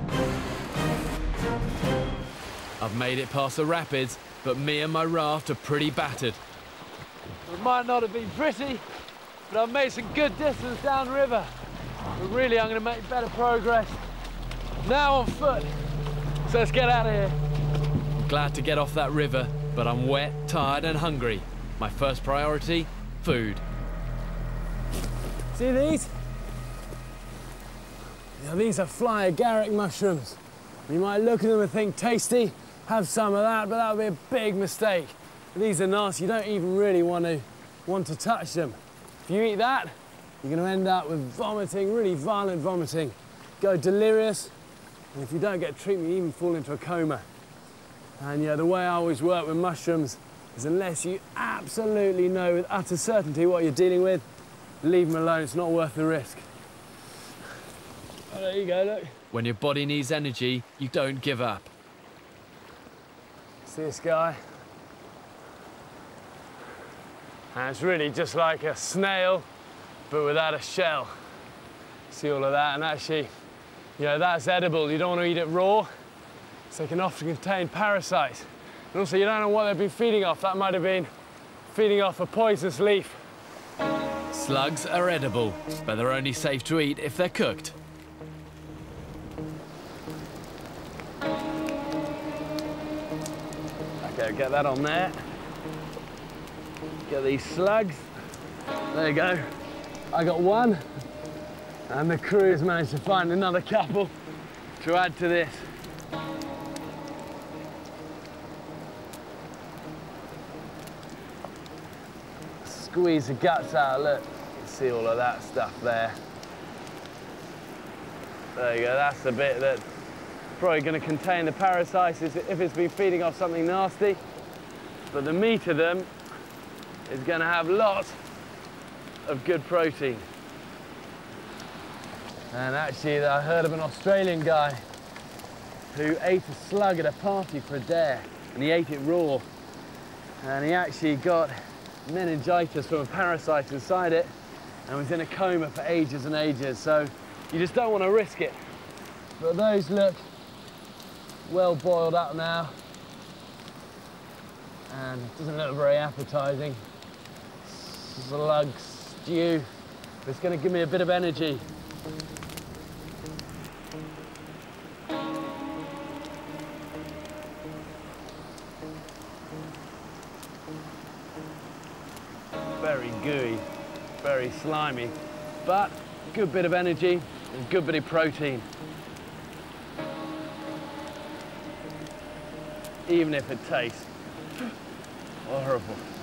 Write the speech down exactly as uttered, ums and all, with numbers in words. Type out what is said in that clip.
I've made it past the rapids, but me and my raft are pretty battered. It might not have been pretty, but I've made some good distance downriver. But really, I'm going to make better progress now on foot. So let's get out of here. I'm glad to get off that river, but I'm wet, tired and hungry. My first priority, food. See these? Now, these are fly agaric mushrooms. You might look at them and think tasty, have some of that, but that would be a big mistake. These are nasty. You don't even really want to want to touch them. If you eat that, you're going to end up with vomiting, really violent vomiting. Go delirious, and if you don't get treatment, you even fall into a coma. And yeah, the way I always work with mushrooms is unless you absolutely know with utter certainty what you're dealing with, leave them alone. It's not worth the risk. Oh, there you go, look. When your body needs energy, you don't give up. See this guy? And it's really just like a snail, but without a shell. See all of that? And actually, you know, that's edible. You don't want to eat it raw, so it can often contain parasites. And also, you don't know what they've been feeding off. That might have been feeding off a poisonous leaf. Slugs are edible, but they're only safe to eat if they're cooked. Okay, get that on there. Get these slugs. There you go. I got one, and the crew has managed to find another couple to add to this. Squeeze the guts out, look. You can see all of that stuff there. There you go, that's the bit that's probably going to contain the parasites if it's been feeding off something nasty. But the meat of them is going to have lots of good protein. And actually, I heard of an Australian guy who ate a slug at a party for a dare, and he ate it raw. And he actually got meningitis from a parasite inside it and was in a coma for ages and ages. So you just don't want to risk it. But those look well boiled up now, and it doesn't look very appetizing. Slug stew. It's going to give me a bit of energy. Very gooey, very slimy, but good bit of energy and good bit of protein. Even if it tastes horrible.